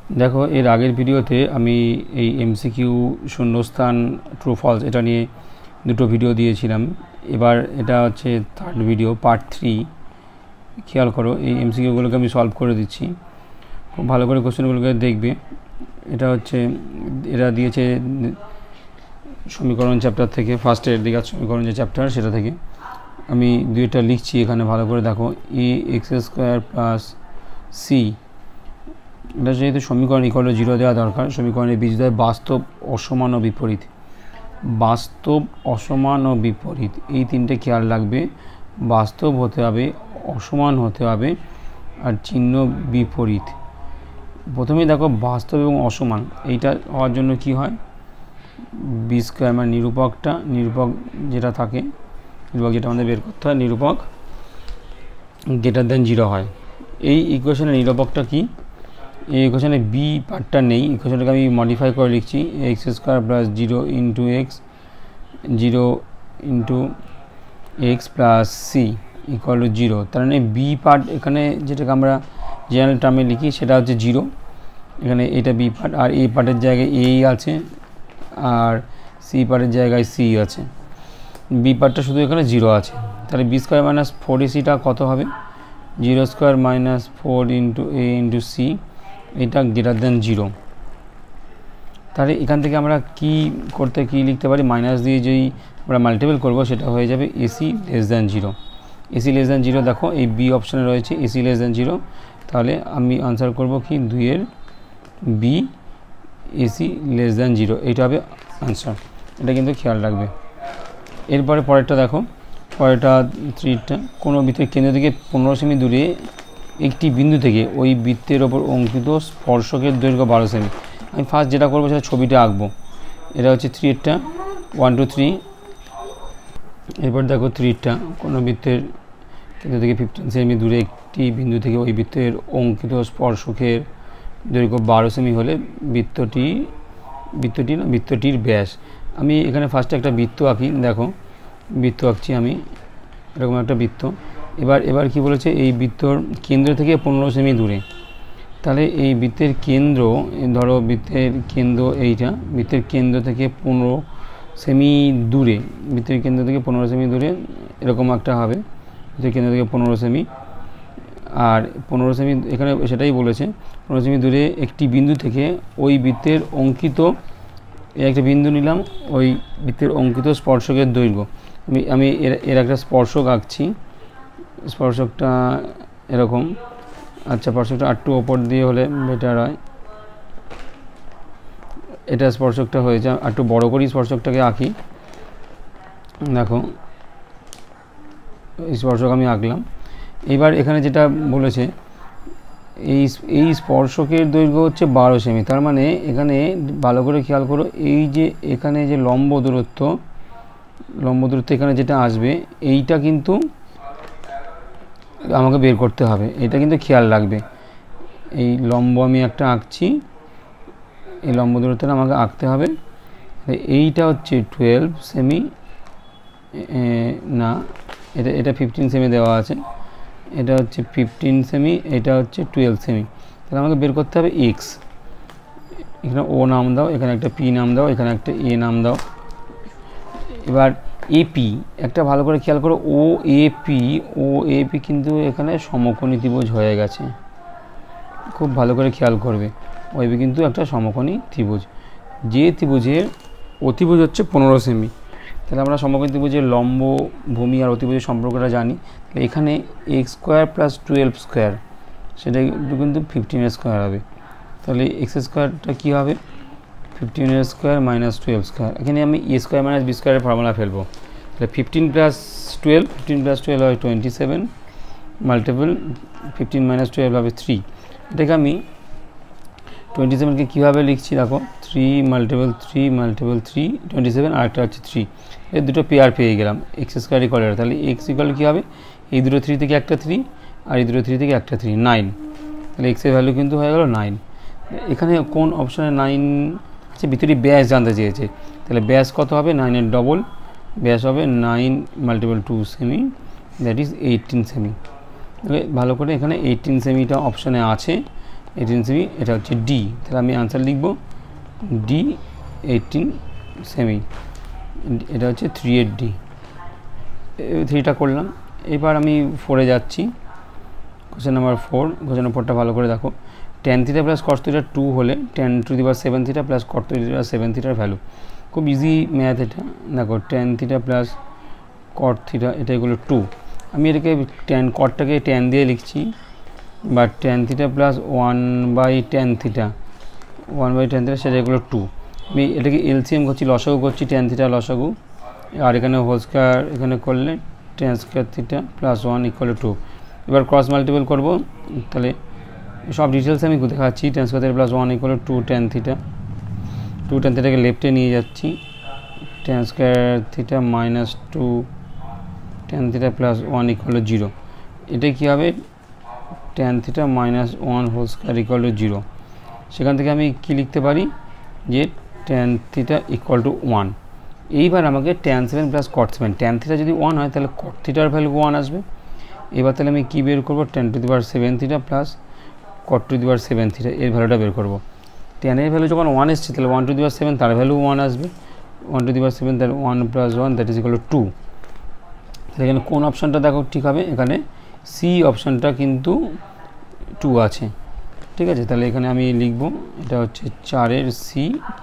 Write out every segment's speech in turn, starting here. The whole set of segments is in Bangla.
দেখো এর আগের ভিডিওতে আমি এই এমসিকিউ শূন্যস্থান ট্রু ফলস এটা নিয়ে দুটো ভিডিও দিয়েছিলাম। এবার এটা হচ্ছে থার্ড ভিডিও পার্ট 3। খেয়াল করো এই এমসিকিউগুলোকে আমি সলভ করে দিচ্ছি, খুব ভালো করে কোশ্চেনগুলোকে দেখবে। এটা হচ্ছে এরা দিয়েছে সমীকরণ চ্যাপ্টার থেকে, ফার্স্টের দিকে সমীকরণ যে চ্যাপ্টার সেটা থেকে আমি দুইটা লিখছি এখানে, ভালো করে দেখো। A x square plus c, এটা যেহেতু সমীকরণ ইকুয়াল টু 0 দেওয়া দরকার, সমীকরণের বীজদ্বয় বাস্তব, অসমান ও বিপরীত। বাস্তব, অসমান ও বিপরীত এই তিনটে খেয়াল রাখবে। বাস্তব হতে হবে, অসমান হতে হবে, আর চিহ্ন বিপরীত। প্রথমেই দেখো বাস্তব এবং অসমান এইটা হওয়ার জন্য কি হয়, বি স্কোয়ার মানে নিরূপক যেটা থাকে, নিরূপক যেটা আমাদের বের করতে হয়, নিরূপক গ্রেটার দেন 0 হয়। এই ইকুয়েশনের নিরূপকটা কি, এই ইকুয়েশনে বি পার্টটা নেই, ইকুয়েশনটাকে আমি মডিফাই করে লিখছি x square plus 0 into x, 0 into x plus c equal to 0। তার মানে বি পার্ট এখানে যেটাকে আমরা জেনারেল টার্মে লিখি সেটা হচ্ছে 0, এখানে এটা বি পার্ট, আর এ পার্টের জায়গায় এই আছে, আর সি পার্টের জায়গায় সি আছে। বি পার্টটা শুধু এখানে 0 আছে, তাহলে বি স্কোয়ার মাইনাস 4ac কত হবে, 0 square minus 4 into a into c, এটা গ্রেটার দেন 0। তাহলে এখান থেকে আমরা কি লিখতে পারি, মাইনাস দিয়ে যেই আমরা মাল্টিপল করব সেটা হয়ে যাবে a c less than 0। A c less than 0 দেখো এই বি অপশানে রয়েছে এসি লেস দেন 0, তাহলে আমি আনসার করব কি 2-এর বি এসি লেস দেন 0, এইটা হবে আনসার। এটা কিন্তু খেয়াল রাখবে। এরপরে পরেরটা দেখো, পরেরটা 3টা, কোনো বৃত্তের কেন্দ্র থেকে 15 সেমি দূরে একটি বিন্দু থেকে ওই বৃত্তের ওপর অঙ্কিত স্পর্শকের দৈর্ঘ্য 12 সেমি। আমি ফার্স্ট যেটা করবো সেটা ছবিটা আঁকবো। এটা হচ্ছে 3টা 1 2 3। এরপর দেখো 3টা, কোনো বৃত্তের কেন্দ্র থেকে 15 সেমি দূরে একটি বিন্দু থেকে ওই বৃত্তের অঙ্কিত স্পর্শকের দৈর্ঘ্য 12 সেমি হলে বৃত্তটির ব্যাস। আমি এখানে ফার্স্টে একটা বৃত্ত আঁকি, দেখো বৃত্ত আঁকছি আমি, এরকম একটা বৃত্ত। এবার কি বলেছে, এই বৃত্তর কেন্দ্র থেকে 15 সেমি দূরে। তাহলে এই বৃত্তের কেন্দ্র, ধরো বৃত্তের কেন্দ্র এইটা, বৃত্তের কেন্দ্র থেকে 15 সেমি দূরে, বৃত্তের কেন্দ্র থেকে 15 সেমি দূরে এরকম একটা হবে, বৃত্তের কেন্দ্র থেকে 15 সেমি। আর 15 সেমি এখানে সেটাই বলেছে, 15 সেমি দূরে একটি বিন্দু থেকে ওই বৃত্তের অঙ্কিত, একটা বিন্দু নিলাম, ওই বৃত্তের অঙ্কিত স্পর্শকের দৈর্ঘ্য। আমি এর একটা স্পর্শক আঁকছি, স্পর্শকটা এরকম। আচ্ছা, স্পর্শকটা একটু ওপর দিয়ে হলে বেটার হয়, এটা স্পর্শকটা হয়েছে। একটু বড় করেই স্পর্শকটাকে আঁকি, দেখো এই স্পর্শক আমি আঁকলাম। এবার এখানে যেটা বলেছে, এই স্পর্শকের দৈর্ঘ্য হচ্ছে 12 সেমি। তার মানে এখানে ভালো করে খেয়াল করো, এই যে এখানে যে লম্ব দূরত্ব এখানে যেটা আসবে এইটা কিন্তু আমাকে বের করতে হবে, এটা কিন্তু খেয়াল রাখবে। এই লম্ব আমি একটা আঁকছি, এই লম্ব দূরত্বটা আমাকে আঁকতে হবে। এইটা হচ্ছে 12 সেমি, না এটা 15 সেমি দেওয়া আছে, এটা হচ্ছে 15 সেমি, এটা হচ্ছে 12 সেমি। তাহলে আমাকে বের করতে হবে এক্স। এখানে ও নাম দাও, এখানে একটা পি নাম দাও, এখানে একটা এ নাম দাও। এবার এপি একটা ভালো করে খেয়াল করো, ও এপি কিন্তু এখানে সমকোণী ত্রিভুজ হয়ে গেছে, খুব ভালো করে খেয়াল করবে। ও এপি কিন্তু একটা সমকোণী ত্রিভুজ, যে ত্রিভুজের অতিভুজ হচ্ছে 15 সেমি। তাহলে আমরা সমকোণী ত্রিভুজের লম্ব, ভূমি আর অতিভুজের সম্পর্কটা জানি। তাহলে এখানে এক্স স্কোয়ার প্লাস 12 স্কোয়ার, সেটা কিন্তু 15 স্কোয়ার হবে। তাহলে এক্স স্কোয়ারটা কী হবে, 15 স্কোয়ার মাইনাস 12 স্কোয়ার। এখানে আমি এ স্কোয়ার মাইনাস বি স্কোয়ারের ফর্মুলা ফেলবো। তাহলে 15 প্লাস 12 হয় 27, মাল্টিপল 15 মাইনাস 12 হবে 3। এটাকে আমি 27কে কীভাবে লিখছি দেখো, 3 মাল্টিপল 3 27, আর একটা হচ্ছে 3, এর দুটো পেয়ার পেয়ে গেলাম, এক্স স্কোয়ার ইকুয়াল। তাহলে এক্স ইকুয়াল কী হবে, এই দুটো 3 থেকে একটা 3, আর এই দুটো 3 থেকে একটা 3, 9। তাহলে এক্সের ভ্যালু কিন্তু হয়ে গেল 9। এখানে কোন অপশানে 9 আছে, ভিতরে ব্যাস জানতে চেয়েছে। তাহলে ব্যাস কত হবে, 9-এর ডবল, ব্যাস হবে 9 মাল্টিপল 2 সেমি, দ্যাট ইজ 18 সেমি। ভালো করে এখানে 18 সেমিটা অপশানে আছে, 18 সেমি, এটা হচ্ছে ডি। তাহলে আমি আনসার লিখব ডি 18 সেমি, এটা হচ্ছে 3/8 ডি। 3টা করলাম। এবার আমি 4-এ যাচ্ছি। Question number 4। কোশ্চেন নাম্বার 4টা ভালো করে দেখো। tan theta plus cos theta 2 হলে tan to the power 7 theta plus cot to the power 7 থিটার ভ্যালু। খুব ইজি ম্যাথ এটা। দেখো tan theta plus cot theta, এটা এগুলো 2। আমি এটাকে cotটাকে tan দিয়ে লিখছি, বা tan theta plus 1/tan theta, 1/tan theta, সেটা এগুলো 2। আমি এটাকে এলসিএম করছি, লসাগু করছি, tan থিটা লসাগু, আর এখানে হোল স্কয়ার এখানে করলে tan স্কয়ার থিটা প্লাস 1 = 2। এবার ক্রস মাল্টিপল করব, তাহলে সব ডিটেলস আমি দেখাচ্ছি। tan square theta plus 1 = 2 tan theta, 2 tan থিটাকে লেফটে নিয়ে যাচ্ছি, tan square theta minus 2 tan theta plus 1 = 0। এটা কী হবে, tan theta minus 1 whole square = 0। সেখান থেকে আমি কি লিখতে পারি যে tan থিটা = 1। এইবার আমাকে tan 7 plus cot 7, tan theta যদি 1 হয় তাহলে cot থিটার ভ্যালু 1 আসবে। এবার তাহলে আমি কী বের করব, tan to the power 7 theta plus cot to the power 7 theta, এর ভ্যালুটা বের করব। tan এর ভ্যালু যখন 1 এসছে তাহলে 1 টু দি পাওয়ার 7 তার ভ্যালু 1 আসবে, 1 টু দি পাওয়ার 7 তার 1 plus 1 that is equal to 2। তাহলে এখানে কোন অপশানটা দেখো ঠিক হবে, এখানে সি অপশানটা কিন্তু 2 আছে, ঠিক আছে। তাহলে এখানে আমি লিখব এটা হচ্ছে 4-এর সি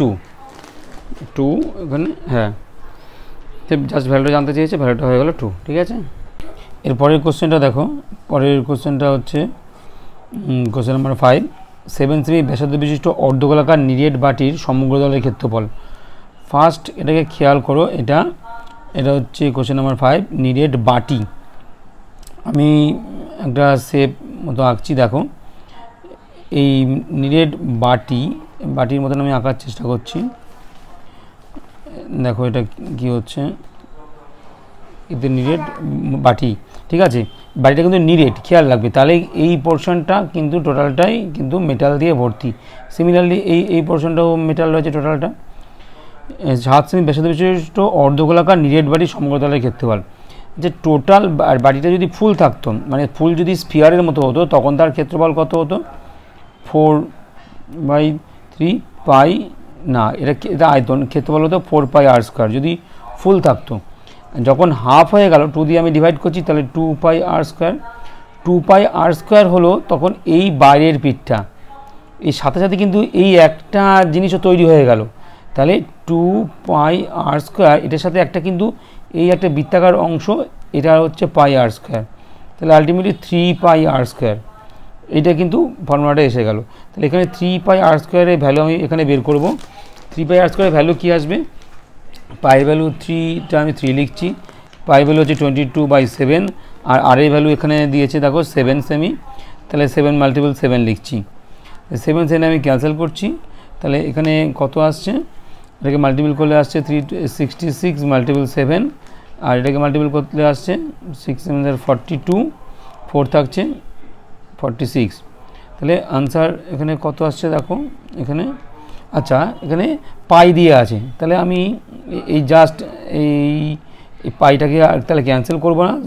2 এখানে, হ্যাঁ জাস্ট ভ্যালুটা জানতে চেয়েছে, ভ্যালুটা হয়ে গেল 2, ঠিক আছে। এরপরের কোশ্চেনটা দেখো। পরের কোশ্চেনটা হচ্ছে কোশ্চেন নাম্বার 5। 7 সেমি ব্যাসার্ধ বিশিষ্ট অর্ধগোলাকার নিরেট বাটির সমগ্র দলের ক্ষেত্রফল। ফার্স্ট এটাকে খেয়াল করো, এটা হচ্ছে কোশ্চেন নাম্বার 5, নিরেট বাটি। আমি একটা শেপ মতো আঁকছি, দেখো এই নিরেট বাটির মতন আমি আঁকার চেষ্টা করছি। দেখো এটা কি হচ্ছে, এতে নিরেট বাটি, ঠিক আছে। বাটিটা কিন্তু নিরেট, খেয়াল রাখবে। তাহলে এই পোর্শনটা কিন্তু টোটালটাই কিন্তু মেটাল দিয়ে ভর্তি। সিমিলারলি এই পোর্শনটাও মেটাল রয়েছে টোটালটা। 7 সেমি ব্যাসার্ধ বিশিষ্ট অর্ধগোলাকার নিরেট বাটির সমগ্রতলের ক্ষেত্রফল। যে টোটাল বাটিটা যদি ফুল থাকতো, মানে ফুল যদি স্ফিয়ারের মতো হতো, তখন তার ক্ষেত্রফল কত হতো, 4/3 পাই, না এটা আয়তন, ক্ষেত্রফল হতো 4πr²। যদি ফুল থাকতো, যখন হাফ হয়ে গেল 2 দিয়ে আমি ডিভাইড করছি, তাহলে 2πr²। 2πr² হলো তখন এই বাইরের পিঠটা, এই সাথে সাথে কিন্তু এই একটা জিনিসও তৈরি হয়ে গেল। তাহলে 2πr², এটার সাথে একটা কিন্তু এই একটা বৃত্তাকার অংশ, এটা হচ্ছে πr²। তাহলে আলটিমেটলি 3πr², এইটা কিন্তু ফর্মুলাটা এসে গেল। তাহলে এখানে 3πr² এর ভ্যালু আমি এখানে বের করব। 3πr² এর ভ্যালু কী আসবে, পাই ভ্যালু 3টা আমি 3 লিখছি, পাই ভ্যালু হচ্ছে 22/7, আর আর এর ভ্যালু এখানে দিয়েছে দেখো 7 সেমি, তাহলে 7 × 7 লিখছি। 7 সেমি আমি ক্যান্সেল করছি, তাহলে এখানে কত আসছে, এটাকে মাল্টিপল করলে আসছে 366 × 7, আর এটাকে মাল্টিপল করলে আসছে 6 7 42, 4 থাকছে 46। তাহলে আনসার এখানে কত আসছে দেখো এখানে, আচ্ছা এখানে পাই দিয়ে আছে, তাহলে আমি এই জাস্ট এই পাইটাকে তাহলে ক্যান্সেল করবো না,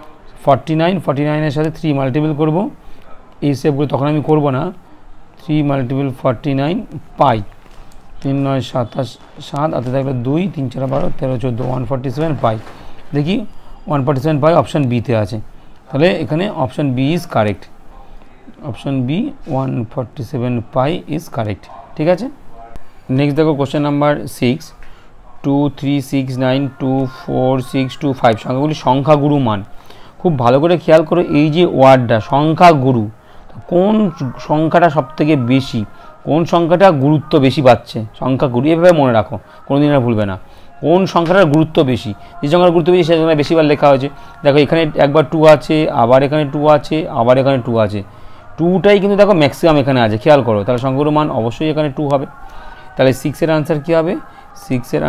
49-49-এর সাথে 3 মাল্টিপল করবো, এই স্টেপগুলো তখন আমি করবো না। 3 × 49 পাই, 3 9 27 7, হাতে থাকলে 2, 3 4 12 13 14, 147 পাই। দেখি 147 পাই অপশান বিতে আছে, তাহলে এখানে option b is correct. Option b 147 pi is correct, ঠিক আছে। নেক্সট দেখো কোশ্চেন নাম্বার 6। 2 3 6 9 2 4 6 2 5 সংখ্যাগুলি সংখ্যাগুরু মান। খুব ভালো করে খেয়াল করো, এই যে ওয়ার্ডটা সংখ্যাগুরু, কোন সংখ্যাটা সবথেকে বেশি, কোন সংখ্যাটা গুরুত্ব বেশি পাচ্ছে, সংখ্যাগুরু, এভাবে মনে রাখো, কোনোদিন আর ভুলবে না। কোন সংখ্যাটার গুরুত্ব বেশি, যে সংখ্যার গুরুত্ব বেশি সে সংখ্যা বেশিবার লেখা হয়েছে। দেখো এখানে একবার 2 আছে, আবার এখানে 2 আছে, আবার এখানে 2 আছে, 2টাই কিন্তু দেখো ম্যাক্সিমাম এখানে আছে, খেয়াল করো। তাহলে সংখ্যাগুরু মান অবশ্যই এখানে 2 হবে। তাহলে 6-এর আনসার কী হবে, 6-এর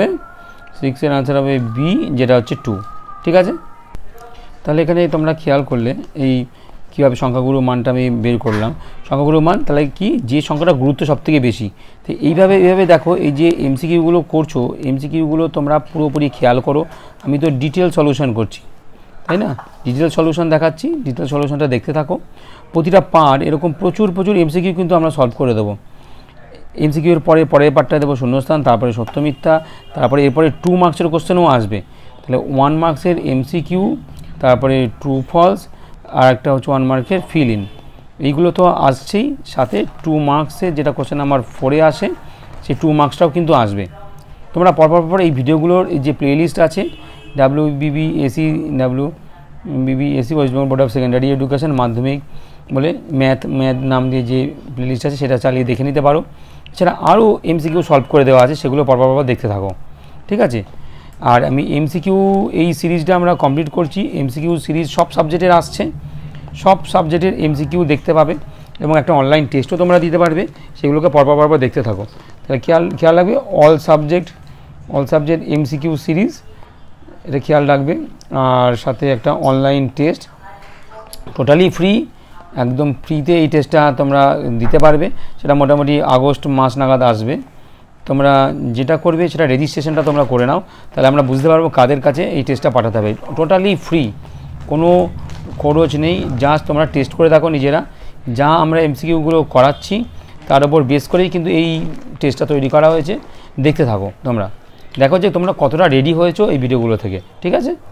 আনসার হবে বি, যেটা হচ্ছে 2, ঠিক আছে। তাহলে এখানে তোমরা খেয়াল করলে এই কীভাবে সংখ্যাগুরু মানটা আমি বের করলাম। সংখ্যাগুরু মান তাহলে কি, যে সংখ্যাটা গুরুত্ব সবথেকে বেশি। তো এইভাবে দেখো, এই যে এমসিকিউগুলো করছো, এমসিকিউগুলো তোমরা পুরোপুরি খেয়াল করো। আমি তো ডিটেল সলিউশন করছি, তাই না, ডিটেল সলিউশন দেখাচ্ছি, ডিটেল সলিউশনটা দেখতে থাকো। প্রতিটা পার্ট এরকম প্রচুর এমসিকিউ কিন্তু আমরা সলভ করে দেবো। এমসিকিউর পরের পার্টটা দেবো শূন্যস্থান, তারপরে সত্য মিথ্যা, তারপরে এরপরে 2 মার্কসের কোশ্চেনও আসবে। তাহলে 1 মার্কসের এমসিকিউ, তারপরে ট্রু ফলস, আর একটা হচ্ছে 1 মার্কের ফিল ইন, এইগুলো তো আসছেই। সাথে 2 মার্কসের যেটা কোশ্চেন নাম্বার 4-এ আসে সেই 2 মার্কসটাও কিন্তু আসবে। তোমরা পরপর এই ভিডিওগুলোর যে প্লেলিস্ট আছে WBBSE West Bengal board of secondary education Madhyamik বলে ম্যাথ নাম দিয়ে যে প্লেলিস্ট আছে সেটা চালিয়ে দেখে নিতে পারো। এছাড়া আরও এমসিকিউ সলভ করে দেওয়া আছে, সেগুলো পরপর দেখতে থাকো, ঠিক আছে। আর আমি এমসিকিউ এই সিরিজটা আমরা কমপ্লিট করছি। এমসিকিউ সিরিজ সব সাবজেক্টের আসছে, সব সাবজেক্টের এমসিকিউ দেখতে পাবে এবং একটা অনলাইন টেস্টও তোমরা দিতে পারবে, সেগুলোকে পরপর দেখতে থাকো। তাহলে খেয়াল রাখবে অল সাবজেক্ট এমসিকিউ সিরিজ, এটা খেয়াল রাখবে। আর সাথে একটা অনলাইন টেস্ট টোটালি ফ্রি, একদম ফ্রিতে এই টেস্টটা তোমরা দিতে পারবে। সেটা মোটামুটি আগস্ট মাস নাগাদ আসবে। তোমরা যেটা করবে সেটা রেজিস্ট্রেশনটা তোমরা করে নাও, তাহলে আমরা বুঝতে পারবো কাদের কাছে এই টেস্টটা পাঠাতে হবে। টোটালি ফ্রি, কোনো খরচ নেই, জাস্ট তোমরা টেস্ট করে দেখো নিজেরা। যা আমরা এমসিকিউগুলো করাচ্ছি তার উপর বেস করেই কিন্তু এই টেস্টটা তৈরি করা হয়েছে। দেখতে থাকো, তোমরা দেখো যে তোমরা কতটা রেডি হয়েছো এই ভিডিওগুলো থেকে, ঠিক আছে।